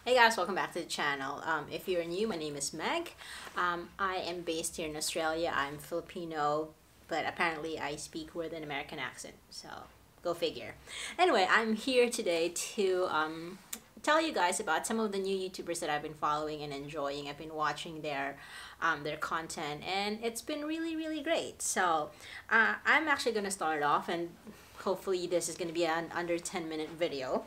Hey guys, welcome back to the channel. If you're new, my name is Meg. I am based here in Australia. I'm Filipino, but apparently I speak with an American accent, so go figure. Anyway, I'm here today to tell you guys about some of the new YouTubers that I've been following and enjoying. I've been watching their content, and it's been really great. So I'm actually gonna start off, and hopefully this is gonna be an under 10-minute video.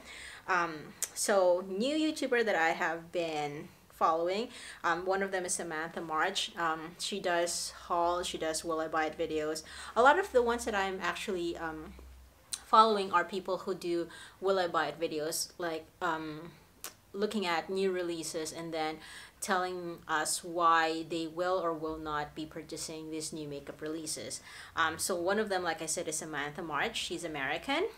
So new YouTuber that I have been following, one of them is Samantha March. She does hauls, she does will I buy it videos. A lot of the ones that I'm actually following are people who do will I buy it videos, like looking at new releases and then telling us why they will or will not be purchasing these new makeup releases. So one of them, like I said, is Samantha March. She's American.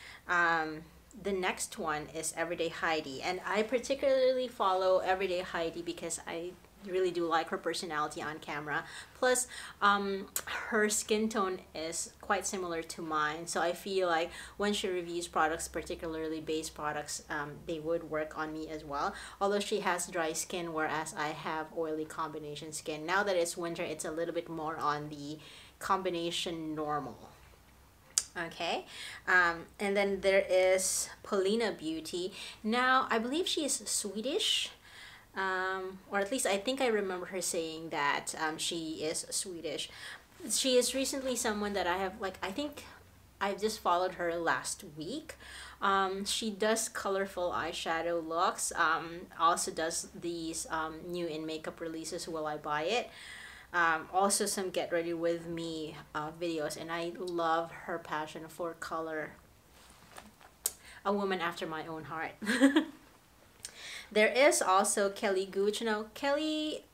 The next one is Everyday Heidi, and I particularly follow Everyday Heidi because I really do like her personality on camera. Plus, her skin tone is quite similar to mine, so I feel like when she reviews products, particularly base products, they would work on me as well. Although she has dry skin, whereas I have oily combination skin. Now that it's winter, it's a little bit more on the combination normal. Okay, and then there is Paulina Beauty. Now I believe she is Swedish, or at least I think I remember her saying that she is Swedish. She is recently someone that I have, like, I think I've just followed her last week. She does colorful eyeshadow looks, also does these new in makeup releases, will I buy it. Also some get ready with me videos, and I love her passion for color. A woman after my own heart. There is also Kelly Gooch. Now Kelly,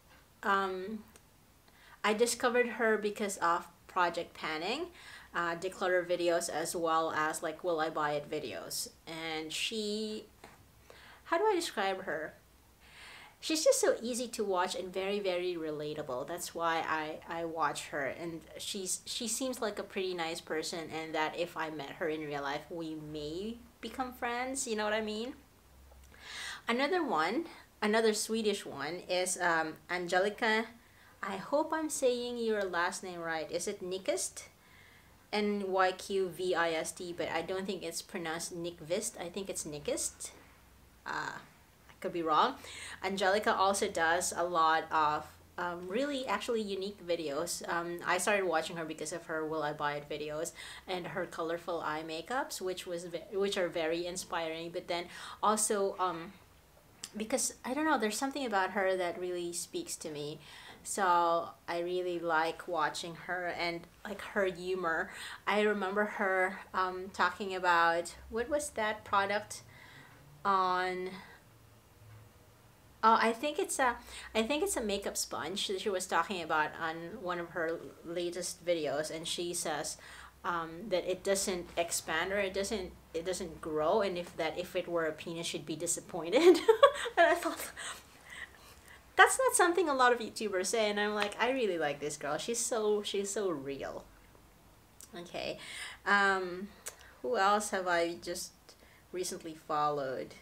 I discovered her because of Project Panning, declutter videos, as well as like will I buy it videos. And she, how do I describe her? She's just so easy to watch and very relatable. That's why I watch her, and she seems like a pretty nice person, and that if I met her in real life we may become friends, you know what I mean. Another one, another Swedish one is Angelica. I hope I'm saying your last name right. Is it Nyqvist? Nyqvist, but I don't think it's pronounced Nyqvist. I think it's Nyqvist. Could be wrong. Angelica also does a lot of really actually unique videos. I started watching her because of her will I buy it videos and her colorful eye makeups, which are very inspiring. But then also because I don't know, there's something about her that really speaks to me. So I really like watching her and like her humor. I remember her talking about, what was that product on? Oh, I think it's a makeup sponge that she was talking about on one of her latest videos, and she says that it doesn't expand, or it doesn't grow, and if it were a penis, she'd be disappointed. And I thought that's not something a lot of YouTubers say, and I'm like, I really like this girl. She's so real. Okay, who else have I just recently followed?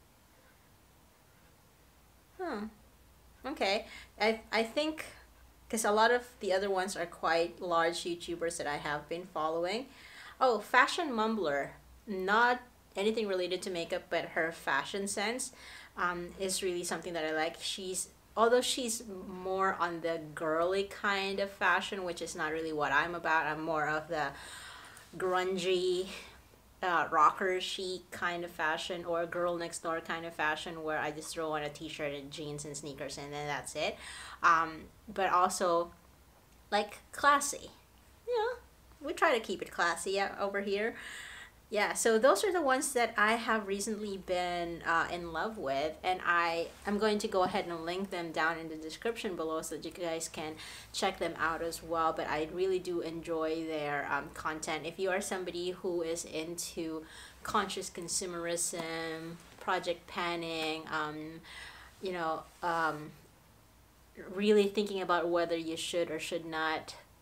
Huh. Okay. I think because a lot of the other ones are quite large YouTubers that I have been following. Oh, Fashion Mumbler. Not anything related to makeup, but her fashion sense is really something that I like. Although she's more on the girly kind of fashion, which is not really what I'm about. I'm more of the grungy, rocker chic kind of fashion, or girl next door kind of fashion, where I just throw on a t-shirt and jeans and sneakers and then that's it. But also like classy. You know, we try to keep it classy over here. Yeah, so those are the ones that I have recently been in love with, and I'm going to go ahead and link them down in the description below so that you guys can check them out as well. But I really do enjoy their content. If you are somebody who is into conscious consumerism, project panning, you know, really thinking about whether you should or should not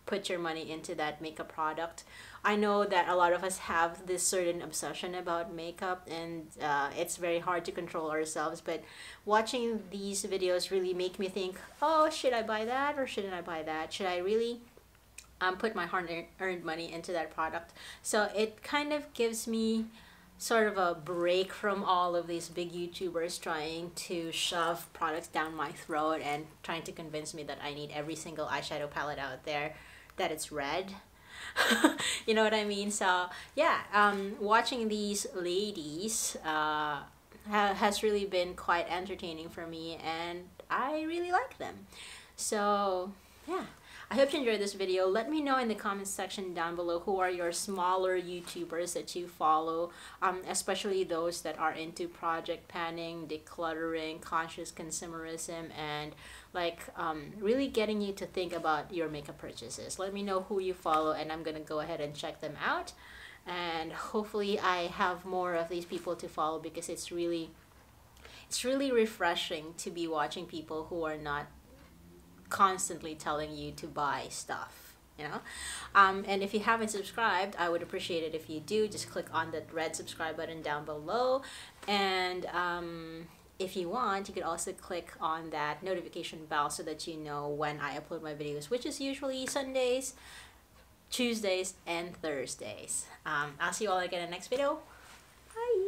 put your money into that makeup product. I know that a lot of us have this certain obsession about makeup, and it's very hard to control ourselves, but watching these videos really make me think, oh, should I buy that or shouldn't I buy that? Should I really put my hard-earned money into that product? So it kind of gives me sort of a break from all of these big YouTubers trying to shove products down my throat and trying to convince me that I need every single eyeshadow palette out there, that it's red. You know what I mean? So yeah, watching these ladies has really been quite entertaining for me, and I really like them. So yeah, I hope you enjoyed this video. Let me know in the comments section down below who are your smaller YouTubers that you follow, especially those that are into project panning, decluttering, conscious consumerism, and like really getting you to think about your makeup purchases. Let me know who you follow, and I'm gonna go ahead and check them out, and hopefully I have more of these people to follow, because it's really refreshing to be watching people who are not constantly telling you to buy stuff, you know. And if you haven't subscribed, I would appreciate it if you do. Just click on that red subscribe button down below, and if you want, you could also click on that notification bell so that you know when I upload my videos, which is usually Sundays, Tuesdays, and Thursdays. I'll see you all again in the next video. Bye.